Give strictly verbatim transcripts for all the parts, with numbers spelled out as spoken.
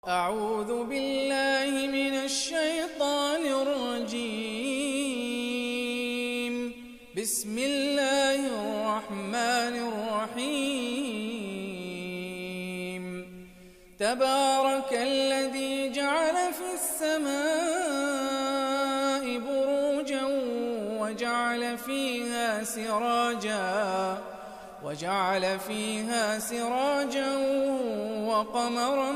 أعوذ بالله من الشيطان الرجيم. بسم الله الرحمن الرحيم. تبارك الذي جعل في السماء بروجا وجعل فيها سراجا وجعل فيها سراجا وقمرا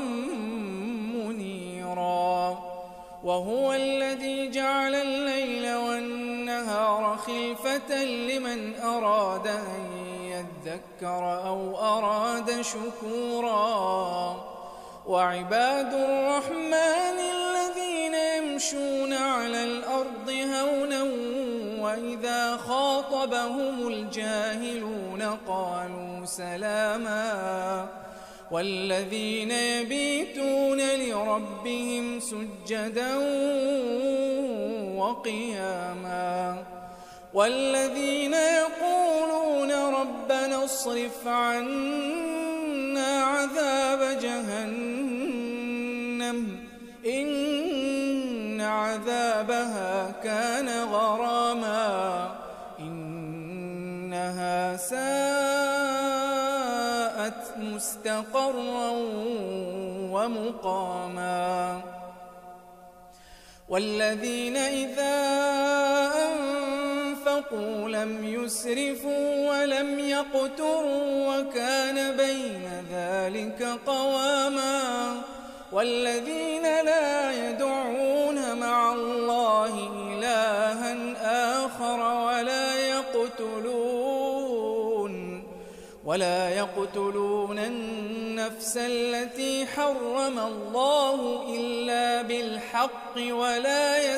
منيرا. وهو الذي جعل الليل والنهار خلفة لمن أراد أن يذكر أو أراد شكورا. وعباد الرحمن الذين يمشون على الأرض هونا وإذا خاطبهم الجاهلون قالوا سلاما. والذين يبيتون لربهم سجدا وقياما. والذين يقولون ربنا اصرف عنا عذاب جهنم إن عذابها كان غراما إنها ساءت مستقرا ومقاما. والذين إذا أنفقوا لم يسرفوا ولم يقتروا وكان بين ذلك قواما. والذين لا يدعون مع الله إلها آخر ولا يقتلون ولا يقتلون النفس التي حرم الله إلا بالحق ولا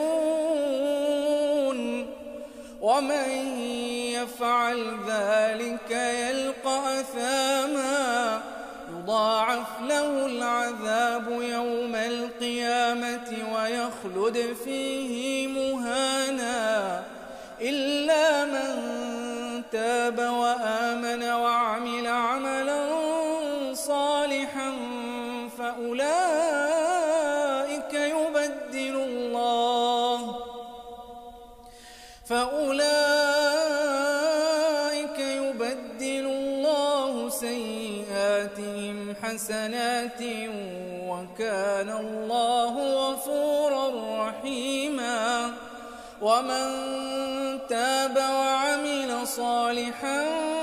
يزنون ومن يفعل ذلك يلقى أثاما يضاعف له العذاب يوم القيامة ويخلد فيه مهانا إلا من تاب وآمن وعمل عملا صالحا فأولئك يبدل الله فأولئك يبدل الله سيئاتهم حسنات وكان الله غفورا رحيما. ومن تاب وعمل صالحا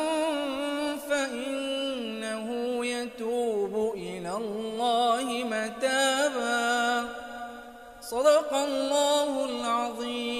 فإنه يتوب إلى الله متابا. صدق الله العظيم.